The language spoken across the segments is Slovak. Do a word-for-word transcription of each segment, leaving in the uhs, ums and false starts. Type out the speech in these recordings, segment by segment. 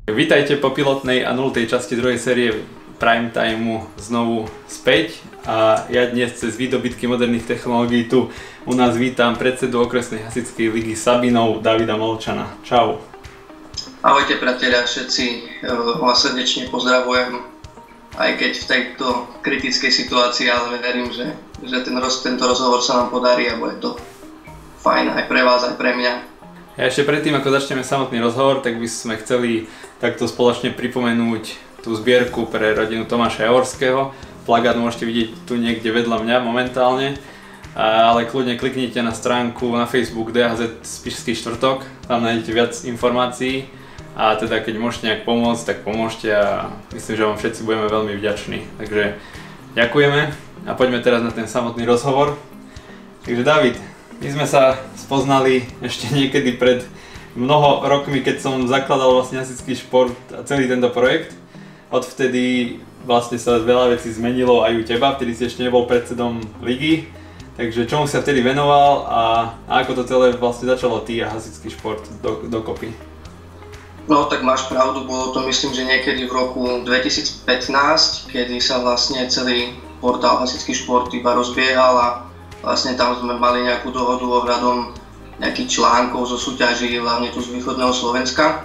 Vítajte po pilotnej a nultej časti druhej série Prime Timeu znovu späť a ja dnes cez výdobytky moderných technológií tu u nás vítam predsedu okresnej hasičskej ligy Sabinov Davida Molčana. Čau. Ahojte priatelia, všetci vás srdečne pozdravujem, aj keď v tejto kritickej situácii, ale verím, že, že ten roz, tento rozhovor sa nám podarí a bude to fajn aj pre vás, aj pre mňa. Ja ešte predtým, ako začneme samotný rozhovor, tak by sme chceli takto spoločne pripomenúť tú zbierku pre rodinu Tomáša Javorského. Plagát môžete vidieť tu niekde vedľa mňa momentálne, ale kľudne kliknite na stránku na Facebook dé há zet Spišský štvrtok, tam nájdete viac informácií a teda keď môžete nejak pomôcť, tak pomôžte a myslím, že vám všetci budeme veľmi vďační. Takže ďakujeme a poďme teraz na ten samotný rozhovor. Takže David, my sme sa spoznali ešte niekedy pred mnoho rokmi, keď som zakladal vlastne hasičský šport a celý tento projekt. Odvtedy vlastne sa veľa vecí zmenilo aj u teba, vtedy si ešte nebol predsedom ligy. Takže čomu sa vtedy venoval a, a ako to celé vlastne začalo ty a hasičský šport do, dokopy? No tak máš pravdu, bolo to myslím, že niekedy v roku dvetisícpätnásť, kedy sa vlastne celý portál hasičský šport iba rozbiehal a vlastne tam sme mali nejakú dohodu ohľadom nejakých článkov zo súťaží, hlavne tu z východného Slovenska.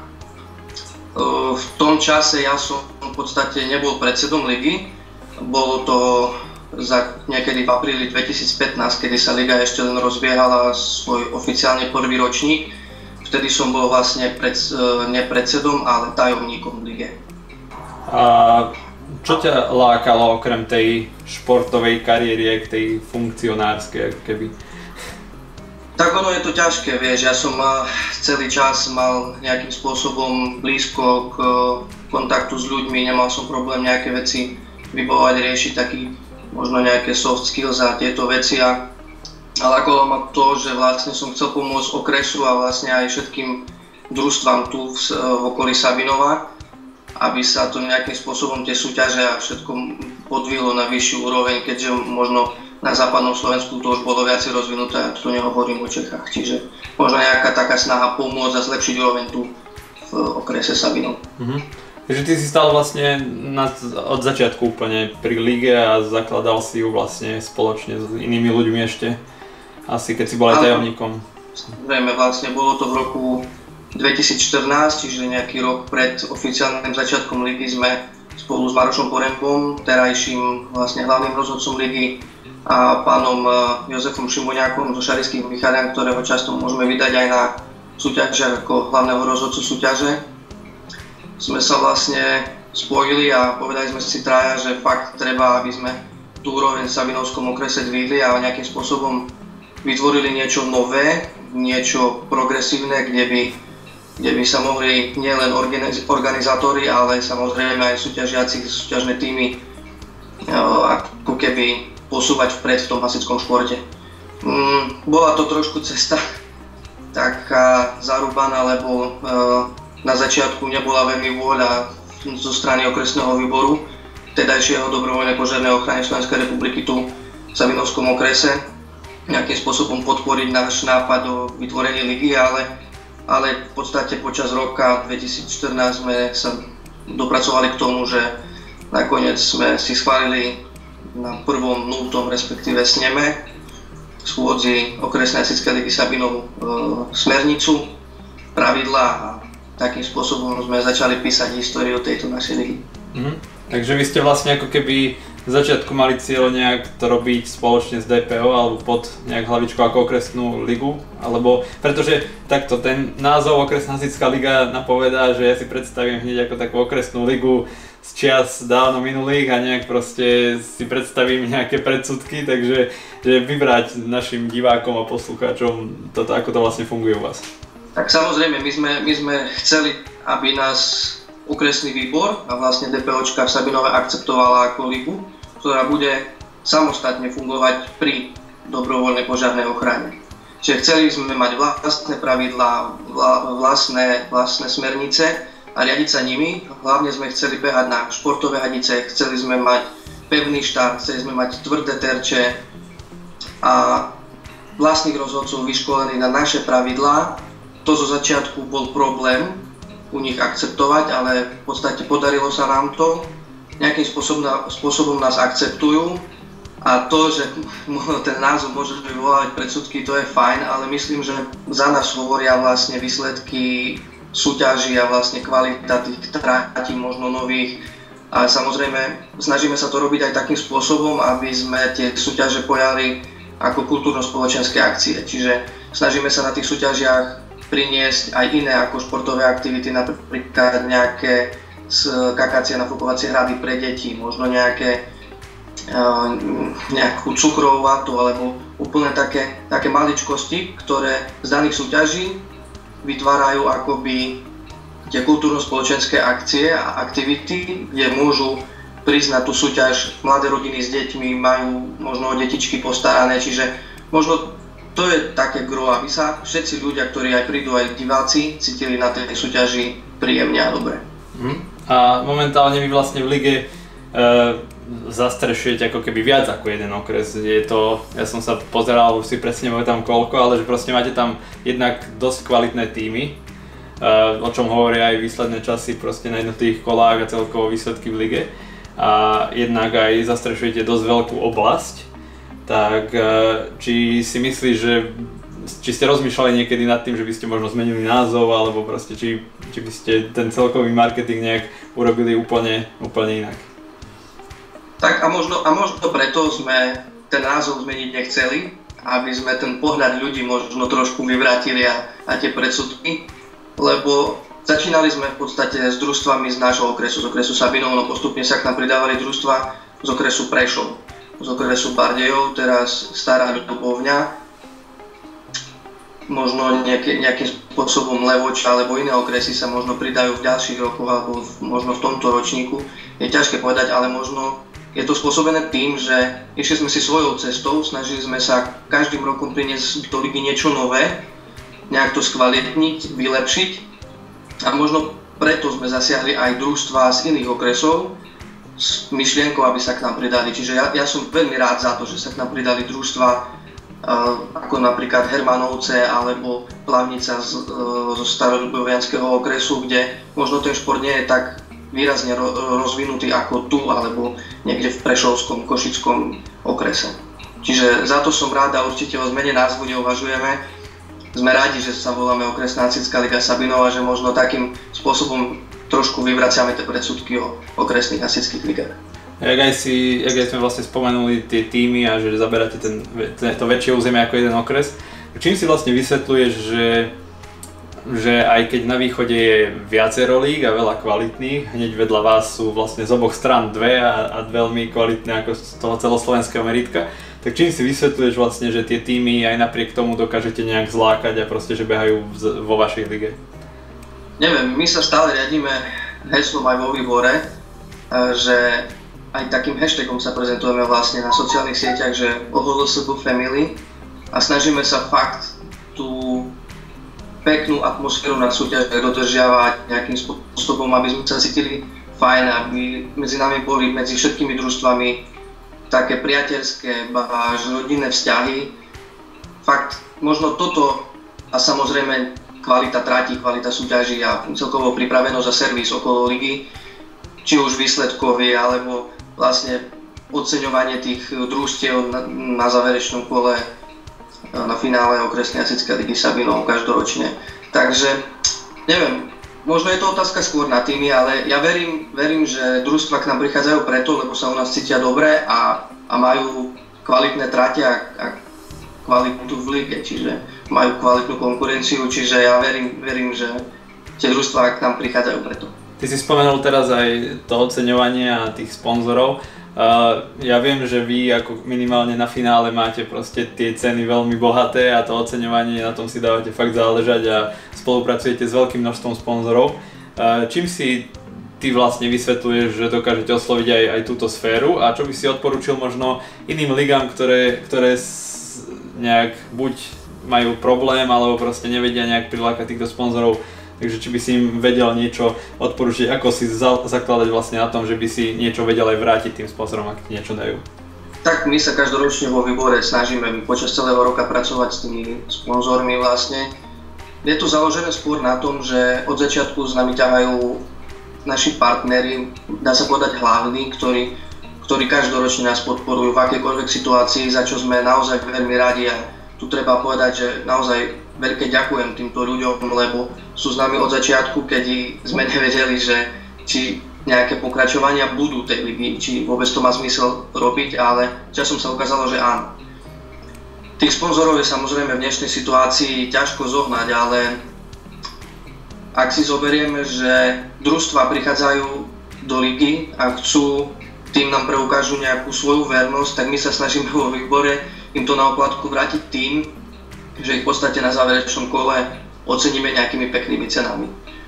V tom čase ja som v podstate nebol predsedom ligy. Bolo to za niekedy v apríli dvetisícpätnásť, kedy sa liga ešte len rozbiehala svoj oficiálne prvý ročník. Vtedy som bol vlastne pred, ne predsedom, ale tajomníkom v lige. A čo ťa lákalo okrem tej športovej kariéry, k tej funkcionárskej, keby? Tak ono je to ťažké, vieš, ja som celý čas mal nejakým spôsobom blízko k kontaktu s ľuďmi, nemal som problém nejaké veci vybovať, riešiť taký, možno nejaké soft skills a tieto veci. A, ale ako ma to, že vlastne som chcel pomôcť okresu a vlastne aj všetkým družstvám tu v, v okolí Sabinova, aby sa to nejakým spôsobom tie súťaže a všetko podvihlo na vyššiu úroveň, keďže možno na západnom Slovensku to už bolo viac rozvinuté, a tu nehovorím o Čechách. Čiže možno nejaká taká snaha pomôcť a zlepšiť úroveň tu v okrese Sabinov. Mhm. Takže ty si stal vlastne na, od začiatku úplne pri lige a zakladal si ju vlastne spoločne s inými ľuďmi ešte, asi keď si bol aj tajomníkom. Vieme, vlastne bolo to v roku dvetisícštrnásť, čiže nejaký rok pred oficiálnym začiatkom ligy sme spolu s Marošom Porempom, terajším vlastne hlavným rozhodcom ligy, a pánom Jozefom Šimoniakom zo Šarišských Michalian, ktorého často môžeme vydať aj na súťažiach ako hlavného rozhodcu súťaže. Sme sa vlastne spojili a povedali sme si traja, že fakt treba, aby sme tú úroveň v Sabinovskom okrese dvihli a nejakým spôsobom vytvorili niečo nové, niečo progresívne, kde by, kde by sa mohli nielen organizátori, ale samozrejme aj súťažiaci, súťažné týmy ako keby posúvať vpred v tom hasičskom športe. Mm, bola to trošku cesta taká zarúbaná, lebo e, na začiatku nebola veľmi vôľa zo strany okresného výboru vtedajšieho dobrovoľnej požiarnej ochrany Slovenskej republiky tu v Sabinovskom okrese nejakým spôsobom podporiť náš nápad o vytvorení ligy, ale, ale v podstate počas roka dvetisícštrnásť sme sa dopracovali k tomu, že nakoniec sme si schválili na prvom nultom, respektíve sneme schôdzi okresnej hasičskej ligy Sabinov e, smernicu, pravidlá a takým spôsobom sme začali písať históriu tejto našej ligy. Mhm. Takže vy ste vlastne ako keby v začiatku mali cieľ nejak to robiť spoločne s dé pé ó alebo pod nejak hlavičkou ako okresnú ligu, alebo pretože takto ten názov okresná hasičská liga napovedá, že ja si predstavím hneď ako takú okresnú ligu z čias dávno minulých a nejak proste si predstavím nejaké predsudky, takže že vybrať našim divákom a poslucháčom toto, ako to vlastne funguje u vás. Tak samozrejme, my sme, my sme chceli, aby nás okresný výbor a vlastne DPOčka v Sabinove akceptovala ako ligu, ktorá bude samostatne fungovať pri dobrovoľnej požiarnej ochrane. Čiže chceli sme mať vlastné pravidlá, vlastné, vlastné smernice a riadiť sa nimi. Hlavne sme chceli behať na športové hadice, chceli sme mať pevný štart, chceli sme mať tvrdé terče a vlastných rozhodcov vyškolených na naše pravidlá. To zo začiatku bol problém, u nich akceptovať, ale v podstate podarilo sa nám to. Nejakým spôsobom, spôsobom nás akceptujú a to, že ten názov môže vyvolávať predsudky, to je fajn, ale myslím, že za nás hovoria vlastne výsledky súťaží a vlastne kvalita tých trátí, možno nových. A samozrejme, snažíme sa to robiť aj takým spôsobom, aby sme tie súťaže pojali ako kultúrno-spoločenské akcie. Čiže snažíme sa na tých súťažiach priniesť aj iné ako športové aktivity, napríklad nejaké skakacie, nafukovacie hrady pre deti, možno nejaké, uh, nejakú cukrovú vatu alebo úplne také, také maličkosti, ktoré z daných súťaží vytvárajú akoby tie kultúrno-spoločenské akcie a aktivity, kde môžu prísť na tú súťaž mladé rodiny s deťmi, majú možno o detičky postarané, čiže možno to je také gro, aby sa všetci ľudia, ktorí aj prídu, aj diváci, cítili na tej súťaži príjemne a dobre. Mm. A momentálne vy vlastne v lige e, zastrešujete ako keby viac ako jeden okres. Je to, ja som sa pozeral, už si presne tam koľko, ale že proste máte tam jednak dosť kvalitné týmy, o čom hovoria aj výsledné časy proste na jednotlivých kolách a celkovo výsledky v lige. A jednak aj zastrešujete dosť veľkú oblasť. Tak či si myslíš, že či ste rozmýšľali niekedy nad tým, že by ste možno zmenili názov, alebo proste či, či by ste ten celkový marketing nejak urobili úplne, úplne inak? Tak a možno, a možno preto sme ten názov zmeniť nechceli, aby sme ten pohľad ľudí možno trošku vyvrátili a, a tie predsudky. Lebo začínali sme v podstate s družstvami z nášho okresu, z okresu Sabinov, no postupne sa k nám pridávali družstva z okresu Prešov, z okresu Bardejov, teraz Stará Ľubovňa, možno nejaký, nejakým spôsobom Levoč alebo iné okresy sa možno pridajú v ďalších rokoch alebo v, možno v tomto ročníku. Je ťažké povedať, ale možno je to spôsobené tým, že išli sme si svojou cestou, snažili sme sa každým rokom priniesť do ligy niečo nové, nejak to skvalitniť, vylepšiť a možno preto sme zasiahli aj družstva z iných okresov s myšlienkou, aby sa k nám pridali. Čiže ja, ja som veľmi rád za to, že sa k nám pridali družstva uh, ako napríklad Hermanovce alebo Plavnica z, uh, zo Staroľubovianskeho okresu, kde možno ten šport nie je tak výrazne ro- rozvinutý ako tu alebo niekde v Prešovskom, Košickom okrese. Čiže za to som rád a určite o zmene názvu neuvažujeme. Sme rádi, že sa voláme Okresná hasičská liga Sabinov a že možno takým spôsobom trošku vyvraciame tie predsudky o okresných hasičských ligách. Jak aj, si, jak aj sme vlastne spomenuli tie týmy a že zaberáte ten, to väčšie územie ako jeden okres, čím si vlastne vysvetľuješ, že, že aj keď na východe je viacero líg a veľa kvalitných, hneď vedľa vás sú vlastne z oboch strán dve a, a veľmi kvalitné ako z toho celoslovenského meritka, tak čím si vysvetľuješ vlastne, že tie týmy aj napriek tomu dokážete nejak zlákať a proste, že behajú vo vašej lige? Neviem, my sa stále riadíme heslom aj vo výbore, že aj takým hashtagom sa prezentujeme vlastne na sociálnych sieťach, že O H L S B Family a snažíme sa fakt tú peknú atmosféru na súťaž dodržiavať nejakým spôsobom, aby sme sa cítili fajn, aby medzi nami boli, medzi všetkými družstvami také priateľské, až rodinné vzťahy. Fakt, možno toto a samozrejme kvalita trátí, kvalita súťaží a celkovo pripravenosť a servis okolo ligy, či už výsledkový, alebo vlastne oceňovanie tých družstiev na, na záverečnom kole na finále okresnej hasičskej ligy Sabinov každoročne. Takže, neviem, možno je to otázka skôr na týmy, ale ja verím, verím, že družstva k nám prichádzajú preto, lebo sa u nás cítia dobre a, a majú kvalitné tráte a, a kvalitu v lige, čiže majú kvalitnú konkurenciu, čiže ja verím, verím, že tie družstvá k nám prichádzajú preto. Ty si spomenul teraz aj to oceňovanie a tých sponzorov. Uh, ja viem, že vy ako minimálne na finále máte proste tie ceny veľmi bohaté a to oceňovanie, na tom si dávate fakt záležať a spolupracujete s veľkým množstvom sponzorov. Uh, čím si ty vlastne vysvetľuješ, že dokážete osloviť aj, aj túto sféru a čo by si odporúčil možno iným ligám, ktoré, ktoré s, nejak buď majú problém alebo proste nevedia nejak prilákať týchto sponzorov. Takže či by si im vedel niečo odporúčiť, ako si za, zakladať vlastne na tom, že by si niečo vedel aj vrátiť tým sponzorom, ak ti niečo dajú? Tak my sa každoročne vo výbore snažíme počas celého roka pracovať s tými sponzormi vlastne. je to založené skôr na tom, že od začiatku s nami ťahajú naši partneri, dá sa povedať hlavní, ktorí, ktorí každoročne nás podporujú v akejkoľvek situácii, za čo sme naozaj veľmi radi. A tu treba povedať, že naozaj veľké ďakujem týmto ľuďom, lebo sú s nami od začiatku, keď sme nevedeli, že či nejaké pokračovania budú tej ligy, či vôbec to má zmysel robiť, ale časom sa ukázalo, že áno. Tých sponzorov je samozrejme v dnešnej situácii ťažko zohnať, ale ak si zoberieme, že družstvá prichádzajú do ligy a chcú, tým nám preukážu nejakú svoju vernosť, tak my sa snažíme vo výbore im to na oplatku vrátiť tým, že ich v podstate na záverečnom kole oceníme nejakými peknými cenami.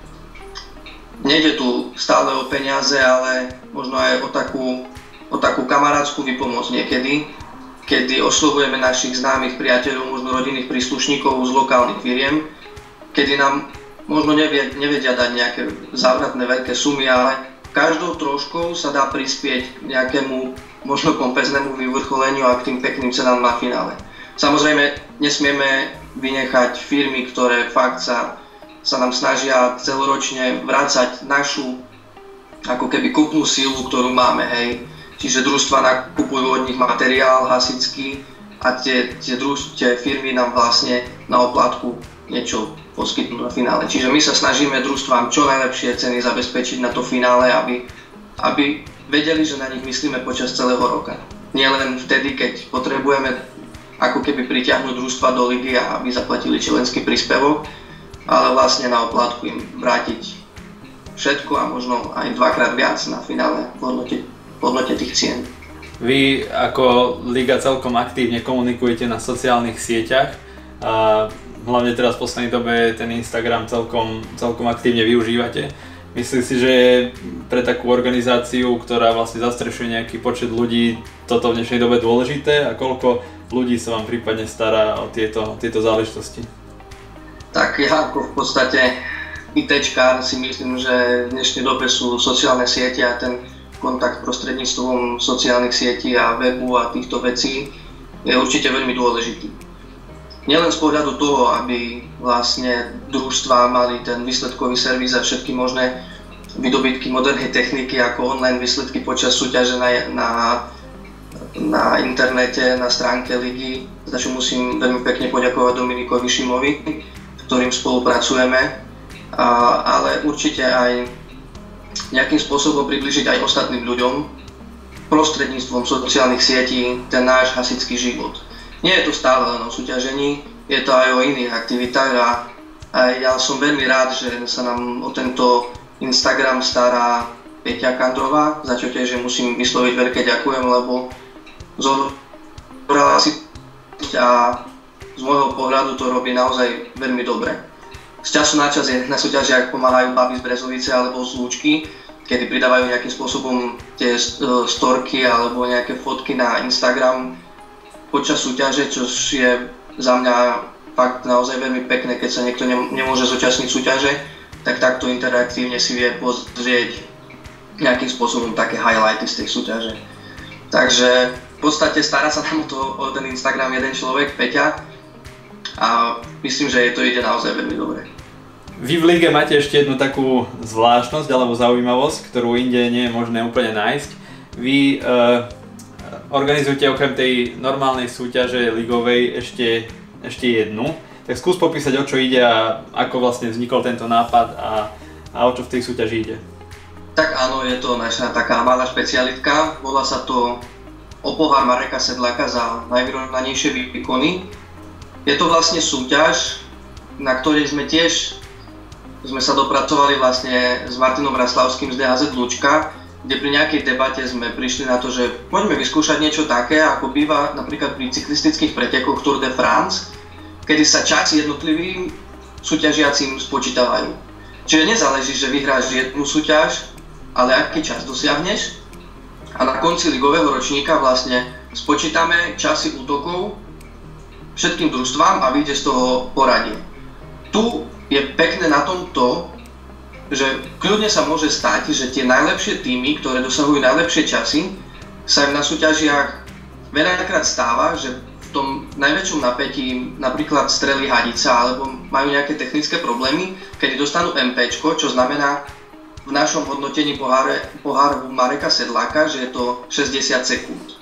Nejde tu stále o peniaze, ale možno aj o takú, o takú kamarátskú výpomoc niekedy, kedy oslovujeme našich známych priateľov, možno rodinných príslušníkov z lokálnych firiem, kedy nám možno nevie, nevedia dať nejaké závratné veľké sumy, ale každou troškou sa dá prispieť k nejakému možno pompeznému vyvrcholeniu a k tým pekným cenám na finále. Samozrejme, nesmieme vynechať firmy, ktoré fakt sa, sa nám snažia celoročne vrácať našu ako keby kúpnu silu, ktorú máme, hej. Čiže družstva nakupujú od nich materiál hasičský a tie, tie, druž, tie firmy nám vlastne na oplátku niečo poskytnú na finále. Čiže my sa snažíme družstvám čo najlepšie ceny zabezpečiť na to finále, aby, aby vedeli, že na nich myslíme počas celého roka. Nie len vtedy, keď potrebujeme ako keby pritiahnuť družstva do ligy a aby zaplatili členský príspevok, ale vlastne na oplátku im vrátiť všetko a možno aj dvakrát viac na finále v hodnote, v hodnote tých cien. Vy ako liga celkom aktívne komunikujete na sociálnych sieťach a hlavne teraz v poslednej dobe ten Instagram celkom, celkom aktívne využívate. Myslím si, že je pre takú organizáciu, ktorá vlastne zastrešuje nejaký počet ľudí, toto v dnešnej dobe dôležité a koľko ľudí sa vám prípadne stará o tieto, tieto záležitosti? Tak ja ako v podstate ITčkár si myslím, že v dnešnej dobe sú sociálne siete a ten kontakt prostredníctvom sociálnych sietí a webu a týchto vecí je určite veľmi dôležitý. Nielen z pohľadu toho, aby vlastne družstvá mali ten výsledkový servis a všetky možné výdobytky modernej techniky ako online výsledky počas súťaže na, na, na internete, na stránke ligy, za čo musím veľmi pekne poďakovať Dominikovi Šimovi, ktorým spolupracujeme, a, ale určite aj nejakým spôsobom približiť aj ostatným ľuďom prostredníctvom sociálnych sietí ten náš hasičský život. Nie je to stále len o súťažení, je to aj o iných aktivitách a, a ja som veľmi rád, že sa nám o tento Instagram stará Peťa Kandrová, za čo tiež musím vysloviť veľké ďakujem, lebo zobrala si a z môjho pohľadu to robí naozaj veľmi dobre. Z času na čas je na súťažiach pomáhajú baby z Brezovice alebo z Lúčky, kedy pridávajú nejakým spôsobom tie storky alebo nejaké fotky na Instagram počas súťaže, čo je za mňa fakt naozaj veľmi pekné, keď sa niekto nemôže zúčastniť súťaže, tak takto interaktívne si vie pozrieť nejakým spôsobom také highlighty z tej súťaže. Takže v podstate stará sa nám o, to, o ten Instagram jeden človek, Peťa, a myslím, že to ide naozaj veľmi dobre. Vy v lige máte ešte jednu takú zvláštnosť alebo zaujímavosť, ktorú inde nie je možné úplne nájsť. Vy uh, organizujete okrem tej normálnej súťaže ligovej ešte, ešte jednu. Tak skús popísať, o čo ide a ako vlastne vznikol tento nápad a, a o čo v tej súťaži ide. Tak áno, je to naša taká malá špecialitka. Volá sa to O pohár Mareka Sedláka za najvyrovnanejšie výkony. Je to vlastne súťaž, na ktorej sme tiež sme sa dopracovali vlastne s Martinom Raslavským z dé há zet Lúčka, kde pri nejakej debate sme prišli na to, že poďme vyskúšať niečo také, ako býva napríklad pri cyklistických pretekoch Tour de France, kedy sa časy jednotlivým súťažiacim spočítavajú. Čiže nezáleží, že vyhráš jednu súťaž, ale aký čas dosiahneš. A na konci ligového ročníka vlastne spočítame časy útokov všetkým družstvám a vyjde z toho poradie. Tu je pekné na tom to, že kľudne sa môže stať, že tie najlepšie týmy, ktoré dosahujú najlepšie časy, sa im na súťažiach veľakrát stáva, že v tom najväčšom napätí napríklad strelí hadica alebo majú nejaké technické problémy, keď dostanú MPčko, čo znamená v našom hodnotení poháre, poháru Mareka Sedláka, že je to šesťdesiat sekúnd.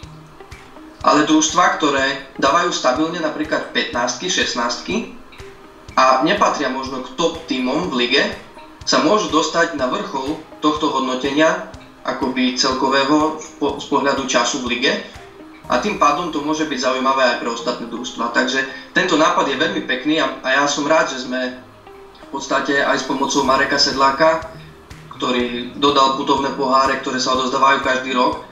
Ale družstva, ktoré dávajú stabilne napríklad pätnásť, šestnásť a nepatria možno k top tímom v lige, sa môžu dostať na vrchol tohto hodnotenia akoby celkového z pohľadu času v lige. A tým pádom to môže byť zaujímavé aj pre ostatné družstva. Takže tento nápad je veľmi pekný a, a ja som rád, že sme v podstate aj s pomocou Mareka Sedláka, ktorý dodal putovné poháre, ktoré sa odozdávajú každý rok,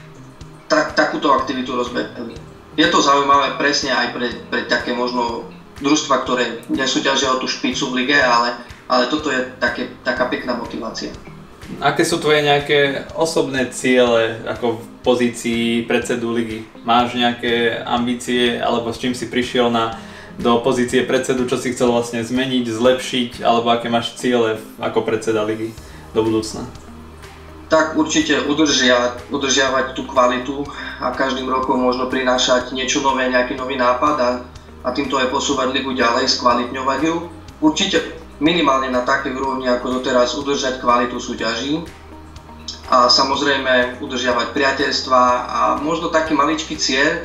tak, takúto aktivitu rozbehli. Je to zaujímavé presne aj pre, pre také možno družstva, ktoré nesúťažia o tú špicu v lige, ale, ale toto je také, taká pekná motivácia. Aké sú tvoje nejaké osobné ciele ako v pozícii predsedu ligy? Máš nejaké ambície alebo s čím si prišiel na, do pozície predsedu, čo si chcel vlastne zmeniť, zlepšiť alebo aké máš ciele ako predseda ligy do budúcna? Tak určite udržia, udržiavať tú kvalitu a každým rokom možno prinášať niečo nové, nejaký nový nápad a, a týmto aj posúvať ligu ďalej, skvalitňovať ju. Určite minimálne na takej úrovni ako doteraz udržať kvalitu súťaží a samozrejme udržiavať priateľstva a možno taký maličký cieľ,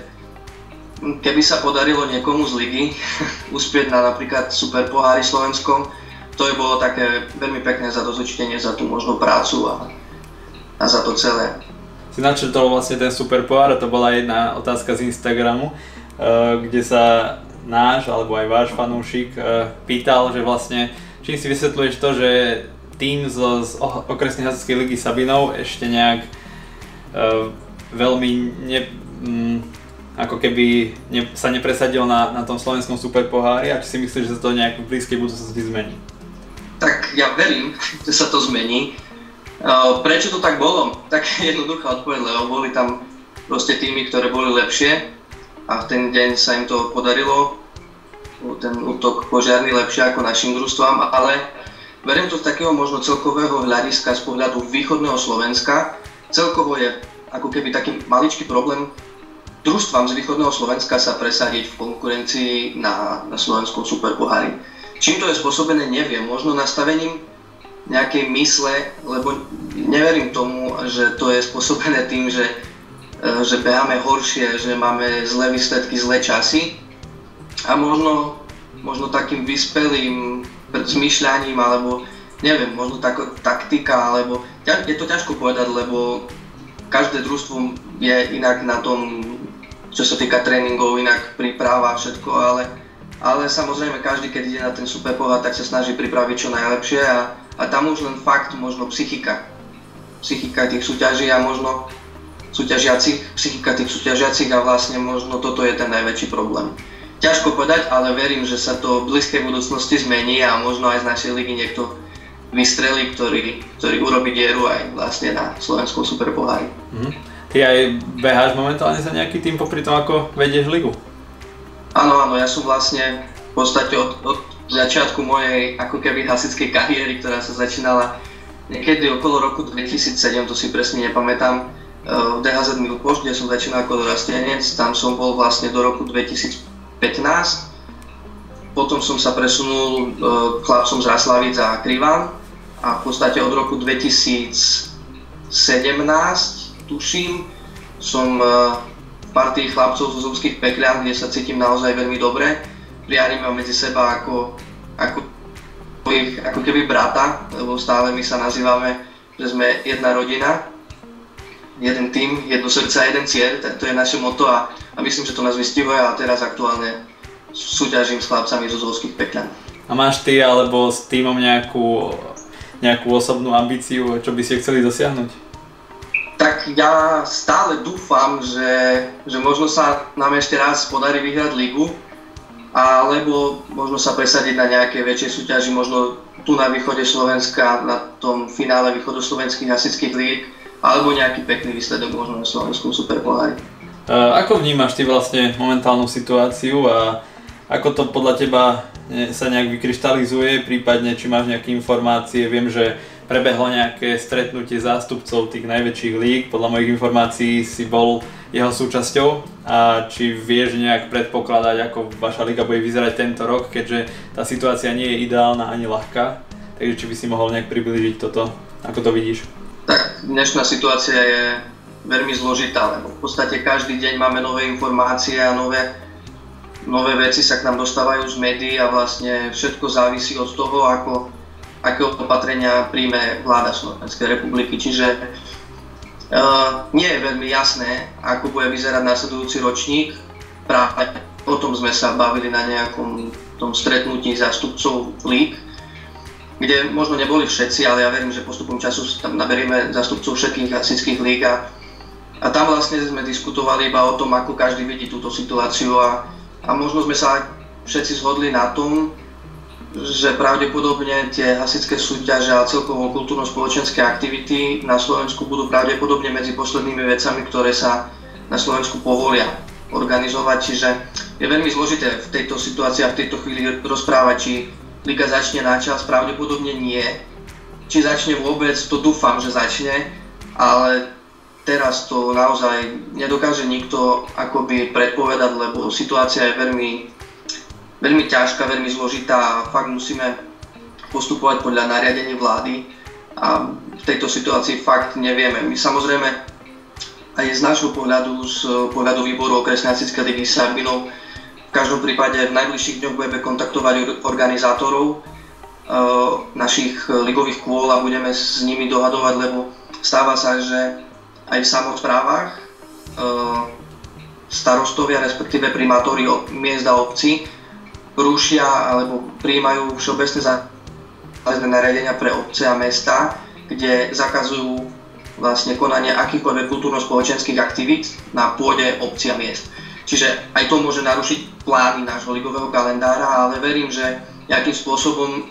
keby sa podarilo niekomu z ligy uspieť na napríklad Super pohári Slovenskom, to je bolo také veľmi pekné zadozučtenie za tú možno prácu a, a za to celé. Si načrtol vlastne ten Super pohár a to bola jedna otázka z Instagramu, kde sa náš alebo aj váš fanúšik pýtal, že vlastne čím si vysvetľuješ to, že tým z, z okresnej hasičskej ligy Sabinov ešte nejak uh, veľmi ne, um, ako keby ne, sa nepresadil na, na tom slovenskom superpohári a či si myslíš, že sa to nejak v blízkej budúcnosti zmení? Tak ja verím, že sa to zmení. Uh, prečo to tak bolo? Tak jednoduchá odpoveď, lebo boli tam proste týmy, ktoré boli lepšie a v ten deň sa im to podarilo, ten útok požiarny lepšie ako našim družstvám, ale verím to z takého možno celkového hľadiska z pohľadu východného Slovenska. Celkovo je ako keby taký maličký problém družstvám z východného Slovenska sa presadiť v konkurencii na, na slovenskom superpohári. Čím to je spôsobené, neviem, možno nastavením nejakej mysle, lebo neverím tomu, že to je spôsobené tým, že, že beháme horšie, že máme zlé výsledky, zlé časy. A možno, možno takým vyspelým zmýšľaním, alebo neviem, možno tako, taktika, alebo je to ťažko povedať, lebo každé družstvo je inak na tom, čo sa týka tréningov, inak príprava, všetko, ale, ale samozrejme každý, keď ide na ten super pohár, tak sa snaží pripraviť čo najlepšie a, a tam už len fakt možno psychika. Psychika tých súťaží a možno súťažiacich, psychika tých súťažiacich a vlastne možno toto je ten najväčší problém. Ťažko povedať, ale verím, že sa to v blízkej budúcnosti zmení a možno aj z našej ligy niekto vystrelí, ktorý, ktorý urobí dieru aj vlastne na slovenskom superpohári. Mm. Ty aj beháš momentálne za nejaký tým popri tom, ako vedieš ligu? Áno, áno, ja som vlastne v podstate od, od začiatku mojej ako keby hasičskej kariéry, ktorá sa začínala niekedy okolo roku dvetisícsedem, to si presne nepamätám, v dé há zet Milpoš, kde som začínal ako dorastenec, tam som bol vlastne do roku dvetisícpätnásť. Potom som sa presunul k chlapcom z Raslavic a Krivan a v podstate od roku dvetisícsedemnásť, tuším, som v partii chlapcov zo Zubských Pekľan, kde sa cítim naozaj veľmi dobre. Priarím ma medzi seba ako, ako, ako keby brata, lebo stále my sa nazývame, že sme jedna rodina. Jeden tým, jedno srdce a jeden cieľ, to je naše motto a, a myslím, že to nás vystihuje a teraz aktuálne súťažím s chlapcami zo Zolských Pekľan. A máš ty alebo s týmom nejakú, nejakú osobnú ambíciu, čo by ste chceli dosiahnuť? Tak ja stále dúfam, že, že možno sa nám ešte raz podarí vyhrať ligu, alebo možno sa presadiť na nejaké väčšie súťaži, možno tu na východe Slovenska, na tom finále východoslovenských hasičských líg, alebo nejaký pekný výsledok možno na slovenskom superpohári. Ako vnímaš ty vlastne momentálnu situáciu a ako to podľa teba sa nejak vykryštalizuje, prípadne či máš nejaké informácie? Viem, že prebehlo nejaké stretnutie zástupcov tých najväčších líg, podľa mojich informácií si bol jeho súčasťou a či vieš nejak predpokladať, ako vaša liga bude vyzerať tento rok, keďže tá situácia nie je ideálna ani ľahká, takže či by si mohol nejak priblížiť toto, ako to vidíš? Tak dnešná situácia je veľmi zložitá, lebo v podstate každý deň máme nové informácie a nové, nové veci sa k nám dostávajú z médií a vlastne všetko závisí od toho, ako, aké opatrenia príjme vláda Slovenskej republiky. Čiže uh, nie je veľmi jasné, ako bude vyzerať následujúci ročník. Práve o tom sme sa bavili na nejakom tom stretnutí zástupcov líg, kde možno neboli všetci, ale ja verím, že postupom času tam naberieme zástupcov všetkých hasičských líg a, a tam vlastne sme diskutovali iba o tom, ako každý vidí túto situáciu a, a možno sme sa všetci zhodli na tom, že pravdepodobne tie hasičské súťaže a celkovo kultúrno-spoločenské aktivity na Slovensku budú pravdepodobne medzi poslednými vecami, ktoré sa na Slovensku povolia organizovať, čiže je veľmi zložité v tejto situácii a v tejto chvíli rozprávať, či liga začne na čas, pravdepodobne nie. Či začne vôbec, to dúfam, že začne, ale teraz to naozaj nedokáže nikto akoby predpovedať, lebo situácia je veľmi, veľmi ťažká, veľmi zložitá a fakt musíme postupovať podľa nariadení vlády a v tejto situácii fakt nevieme. My samozrejme aj z nášho pohľadu, z pohľadu výboru okresnej hasičskej ligy Sabinov, v každom prípade v najbližších dňoch budeme kontaktovať organizátorov uh, našich ligových kôl a budeme s nimi dohadovať, lebo stáva sa, že aj v samosprávach uh, starostovia, respektíve primátori miest a obcí rušia alebo prijímajú všeobecné záväzné nariadenia pre obce a mesta, kde zakazujú vlastne konanie akýchkoľvek kultúrno-spoločenských aktivít na pôde obcí a miest. Čiže aj to môže narušiť plány nášho ligového kalendára, ale verím, že nejakým spôsobom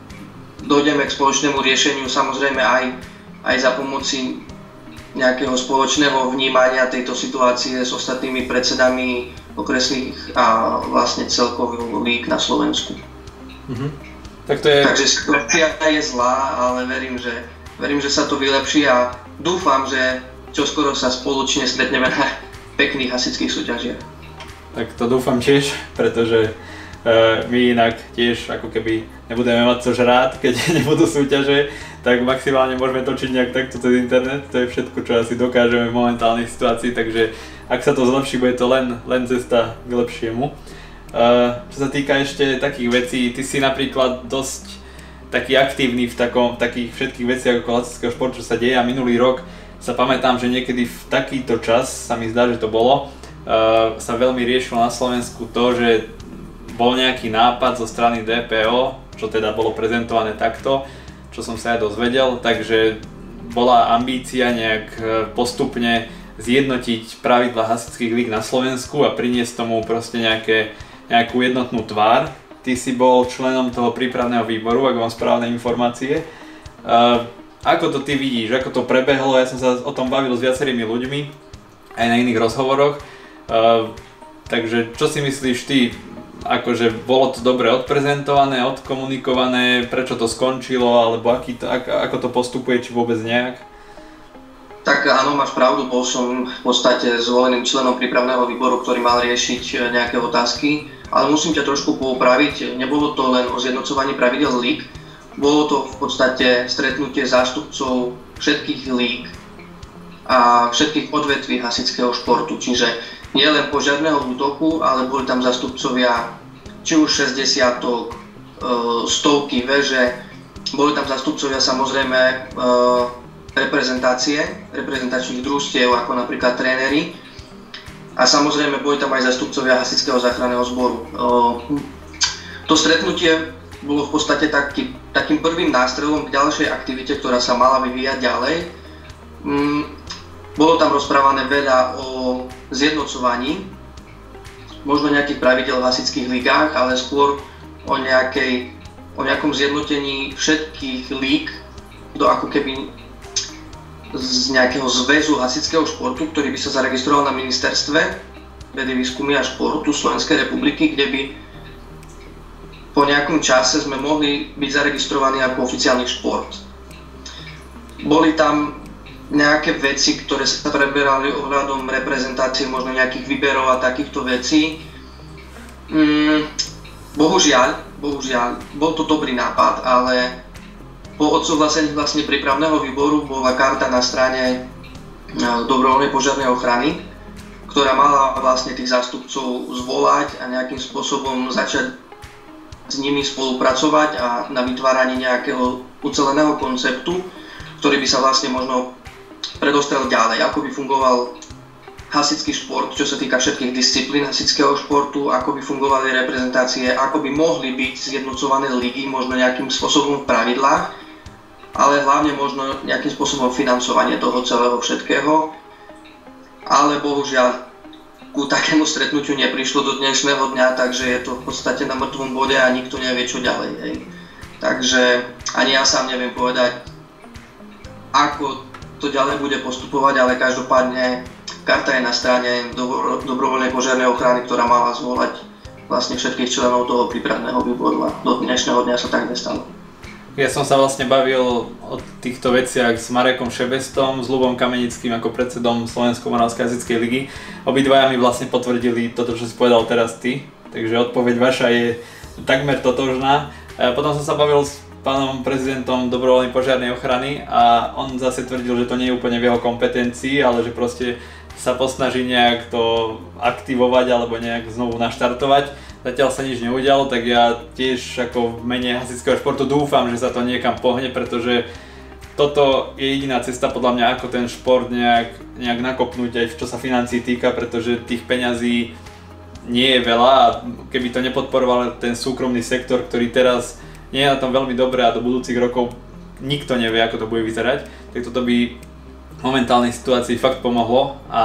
dojdeme k spoločnému riešeniu, samozrejme aj, aj za pomoci nejakého spoločného vnímania tejto situácie s ostatnými predsedami okresných a vlastne celkových líg na Slovensku. Mhm. Tak to je... Takže situácia je zlá, ale verím že, verím, že sa to vylepší a dúfam, že čoskoro sa spoločne stretneme na pekných hasičských súťažiach. Tak to dúfam tiež, pretože uh, my inak tiež ako keby nebudeme mať co žrát, keď nebudú súťaže, tak maximálne môžeme točiť nejak takto cez internet, to je všetko, čo asi dokážeme v momentálnej situácii, takže ak sa to zlepší, bude to len, len cesta k lepšiemu. Uh, čo sa týka ešte takých vecí, ty si napríklad dosť taký aktívny v, takom, v takých všetkých veciach okolo hasičského športu, čo sa deje a minulý rok sa pamätám, že niekedy v takýto čas, sa mi zdá, že to bolo, uh, sa veľmi riešilo na Slovensku to, že bol nejaký nápad zo strany dé pé ó, čo teda bolo prezentované takto, čo som sa aj dozvedel, takže bola ambícia nejak postupne zjednotiť pravidlá hasičských líg na Slovensku a priniesť tomu proste nejaké, nejakú jednotnú tvár. Ty si bol členom toho prípravného výboru, ak mám správne informácie. Uh, Ako to ty vidíš, ako to prebehlo? Ja som sa o tom bavil s viacerými ľuďmi, aj na iných rozhovoroch. Uh, takže čo si myslíš ty? Akože bolo to dobre odprezentované, odkomunikované, prečo to skončilo, alebo aký to, ak, ako to postupuje, či vôbec nejak? Tak áno, máš pravdu, bol som v podstate zvoleným členom prípravného výboru, ktorý mal riešiť nejaké otázky, ale musím ťa trošku poupraviť, nebolo to len o zjednocovaní pravidel líg. Bolo to v podstate stretnutie zástupcov všetkých líg a všetkých odvetví hasičského športu, čiže nie len požiarneho útoku, ale boli tam zástupcovia či už šesťdesiatok, stovky, veže, boli tam zástupcovia samozrejme reprezentácie, reprezentačných družstiev ako napríklad tréneri a samozrejme boli tam aj zástupcovia hasičského záchranného zboru. To stretnutie bolo v podstate taký, takým prvým nástrelom k ďalšej aktivite, ktorá sa mala vyvíjať ďalej. Mm, bolo tam rozprávané veľa o zjednocovaní, možno nejakých pravidel v hasičských ligách, ale skôr o, nejakej, o nejakom zjednotení všetkých líg do ako keby z nejakého zväzu hasičského športu, ktorý by sa zaregistroval na ministerstve vedy, výskumu a športu Slovenskej republiky, kde by po nejakom čase sme mohli byť zaregistrovaní ako oficiálny šport. Boli tam nejaké veci, ktoré sa preberali ohľadom reprezentácie, možno nejakých výberov a takýchto vecí. Mm, bohužiaľ, bohužiaľ, bol to dobrý nápad, ale po odsúhlasení vlastne prípravného výboru bola karta na strane dobrovoľnej požiarnej ochrany, ktorá mala vlastne tých zástupcov zvolať a nejakým spôsobom začať s nimi spolupracovať a na vytváranie nejakého uceleného konceptu, ktorý by sa vlastne možno predostrel ďalej, ako by fungoval hasičský šport, čo sa týka všetkých disciplín hasičského športu, ako by fungovali reprezentácie, ako by mohli byť zjednocované ligy, možno nejakým spôsobom v pravidlách, ale hlavne možno nejakým spôsobom financovanie toho celého všetkého. Ale bohužiaľ ku takému stretnutiu neprišlo do dnešného dňa, takže je to v podstate na mŕtvom bode a nikto nevie, čo ďalej. Hej. Takže ani ja sám neviem povedať, ako to ďalej bude postupovať, ale každopádne karta je na strane dobro, dobrovoľnej požiarnej ochrany, ktorá mala zvolať vlastne všetkých členov toho prípravného výboru a do dnešného dňa sa tak nestalo. Ja som sa vlastne bavil o týchto veciach s Marekom Šebestom, s Ľubom Kamenickým ako predsedom Slovensko-Moravskej hasičskej ligy. Obidvaja mi vlastne potvrdili toto, čo si povedal teraz ty, takže odpoveď vaša je takmer totožná. Potom som sa bavil s pánom prezidentom dobrovoľnej požiarnej ochrany a on zase tvrdil, že to nie je úplne v jeho kompetencii, ale že proste sa posnaží nejak to aktivovať alebo nejak znovu naštartovať. Zatiaľ sa nič neudialo, tak ja tiež ako v mene hasičského športu dúfam, že sa to niekam pohne, pretože toto je jediná cesta podľa mňa, ako ten šport nejak, nejak nakopnúť aj čo sa financií týka, pretože tých peňazí nie je veľa a keby to nepodporoval ten súkromný sektor, ktorý teraz nie je na tom veľmi dobré a do budúcich rokov nikto nevie, ako to bude vyzerať, tak toto by v momentálnej situácii fakt pomohlo a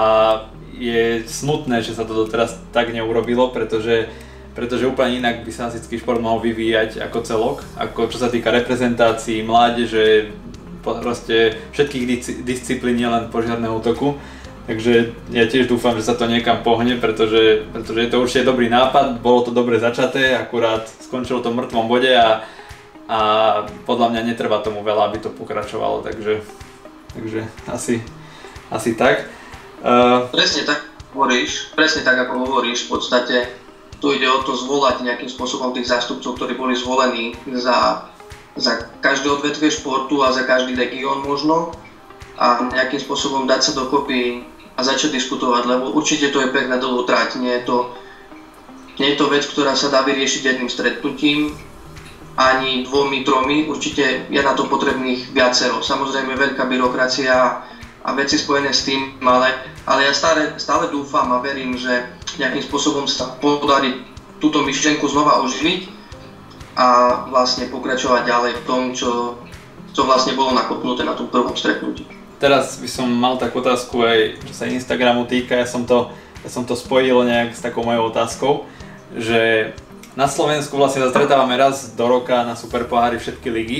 je smutné, že sa to doteraz tak neurobilo, pretože pretože úplne inak by sa hasičský šport mohol vyvíjať ako celok, ako čo sa týka reprezentácií, mládeže, proste všetkých disciplín, nielen požiarneho útoku. Takže ja tiež dúfam, že sa to niekam pohne, pretože, pretože je to určite dobrý nápad, bolo to dobre začaté, akurát skončilo to v mŕtvom bode a, a podľa mňa netreba tomu veľa, aby to pokračovalo, takže, takže asi, asi tak. Uh... Presne tak hovoríš, presne tak ako hovoríš, v podstate tu ide o to zvolať nejakým spôsobom tých zástupcov, ktorí boli zvolení za, za každé odvetvie športu a za každý región možno a nejakým spôsobom dať sa dokopy a začať diskutovať, lebo určite to je beh na dlhú trať, nie je to, nie je to vec, ktorá sa dá vyriešiť jedným stretnutím, ani dvomi, tromi, určite je na to potrebných viacero. Samozrejme veľká byrokracia a veci spojené s tým, ale, ale ja stále, stále dúfam a verím, že nejakým spôsobom sa podarí túto myšlienku znova oživiť a vlastne pokračovať ďalej v tom, čo, čo vlastne bolo nakopnuté na tom prvom stretnutí. Teraz by som mal takú otázku aj, čo sa Instagramu týka, ja som to, ja som to spojil nejak s takou mojou otázkou, že na Slovensku vlastne sa stretávame raz do roka na superpohári všetky ligy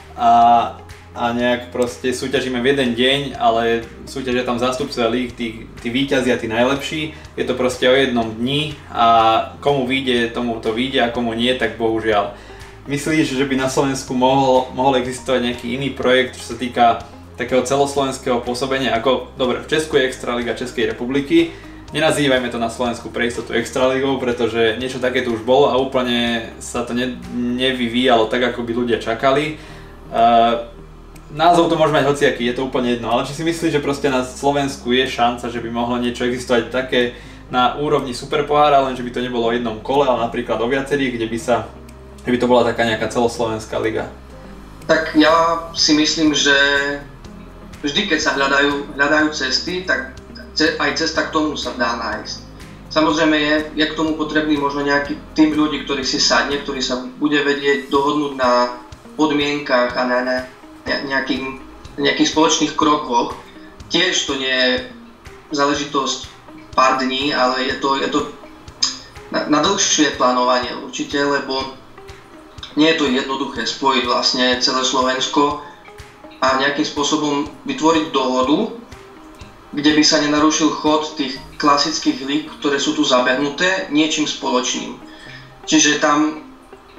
a a nejak proste súťažíme v jeden deň, ale súťažia tam zástupcovia líg, tí, tí víťazi a tí najlepší. Je to proste o jednom dni a komu vyjde, tomu to vyjde a komu nie, tak bohužiaľ. Myslíš, že by na Slovensku mohol, mohol existovať nejaký iný projekt, čo sa týka takého celoslovenského pôsobenia, ako, dobre, v Česku je Extraliga Českej republiky, nenazývajme to na Slovensku pre istotu Extraligou, pretože niečo také tu už bolo a úplne sa to ne, nevyvíjalo tak, ako by ľudia čakali. Uh, Názov to môže mať hociaký, je to úplne jedno, ale či si myslíš, že proste na Slovensku je šanca, že by mohlo niečo existovať také na úrovni superpohára, len že by to nebolo o jednom kole, ale napríklad o viacerých, kde by sa, kde by to bola taká nejaká celoslovenská liga? Tak ja si myslím, že vždy keď sa hľadajú, hľadajú cesty, tak aj cesta k tomu sa dá nájsť. Samozrejme je, je k tomu potrebný možno nejaký tým ľudí, ktorý si sadne, ktorý sa bude vedieť dohodnúť na podmienkach a na, na nejakých, nejakých spoločných krokoch. Tiež to nie je záležitosť pár dní, ale je to, je to na, na dlhšie plánovanie určite, lebo nie je to jednoduché spojiť vlastne celé Slovensko a nejakým spôsobom vytvoriť dohodu, kde by sa nenarušil chod tých klasických líg, ktoré sú tu zabehnuté, niečím spoločným. Čiže tam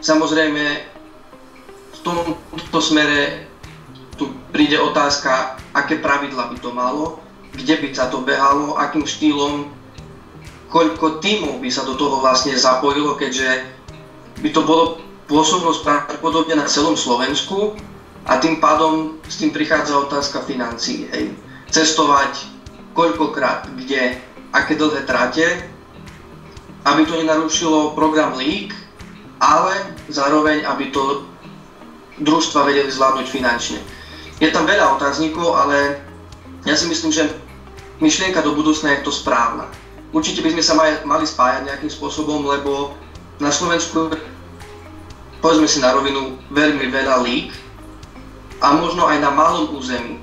samozrejme v tomto smere tu príde otázka, aké pravidla by to malo, kde by sa to behalo, akým štýlom, koľko tímov by sa do toho vlastne zapojilo, keďže by to bolo pôsobnosť pravdepodobne na celom Slovensku a tým pádom s tým prichádza otázka financií. Hej. Cestovať, koľkokrát, kde, aké dlhé trate, aby to nenarušilo program líg, ale zároveň, aby to družstva vedeli zvládnuť finančne. Je tam veľa otáznikov, ale ja si myslím, že myšlienka do budúcna je to správna. Určite by sme sa mali spájať nejakým spôsobom, lebo na Slovensku, povedzme si na rovinu, veľmi veľa líg a možno aj na malom území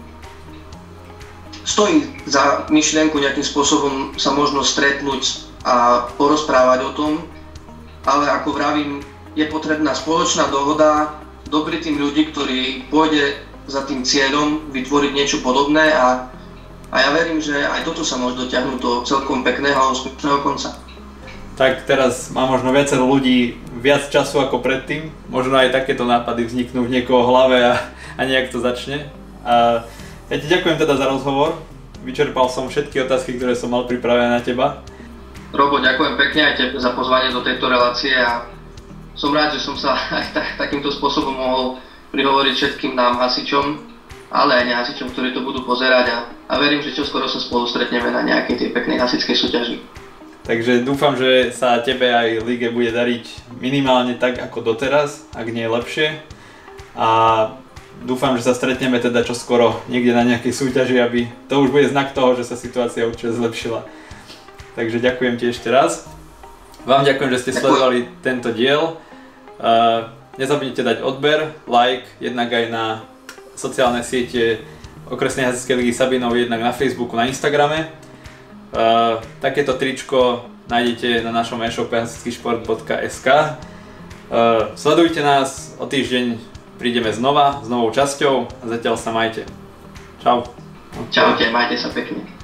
stojí za myšlienku nejakým spôsobom sa možno stretnúť a porozprávať o tom, ale ako vravím, je potrebná spoločná dohoda, dobrý tým ľudí, ktorý pôjde za tým cieľom vytvoriť niečo podobné a A ja verím, že aj toto sa môže dotiahnuť do celkom pekného a úspešného konca. Tak teraz má možno viacero ľudí viac času ako predtým. Možno aj takéto nápady vzniknú v niekoho hlave a, a nejak to začne. A ja ti ďakujem teda za rozhovor. Vyčerpal som všetky otázky, ktoré som mal pripravené na teba. Robo, ďakujem pekne aj tebe za pozvanie do tejto relácie a som rád, že som sa aj tak, takýmto spôsobom mohol prihovoriť všetkým nám hasičom, ale aj nehasičom, ktorí to budú pozerať a, a verím, že čoskoro sa spolu stretneme na nejakej tej peknej hasičskej súťaži. Takže dúfam, že sa tebe aj lige bude dariť minimálne tak ako doteraz, ak nie lepšie. A dúfam, že sa stretneme teda čoskoro niekde na nejakej súťaži, aby to už bude znak toho, že sa situácia určite zlepšila. Takže ďakujem ti ešte raz. Vám ďakujem, že ste sledovali tento diel. Uh, nezabudnite dať odber, like, jednak aj na sociálne siete Okresnej hasičskej ligy Sabinov, jednak na Facebooku, na Instagrame. Uh, takéto tričko nájdete na našom e-shope hasičskyšport bodka es ká. Uh, sledujte nás, o týždeň prídeme znova s novou časťou a zatiaľ sa majte. Čau. Čaute, majte sa pekne.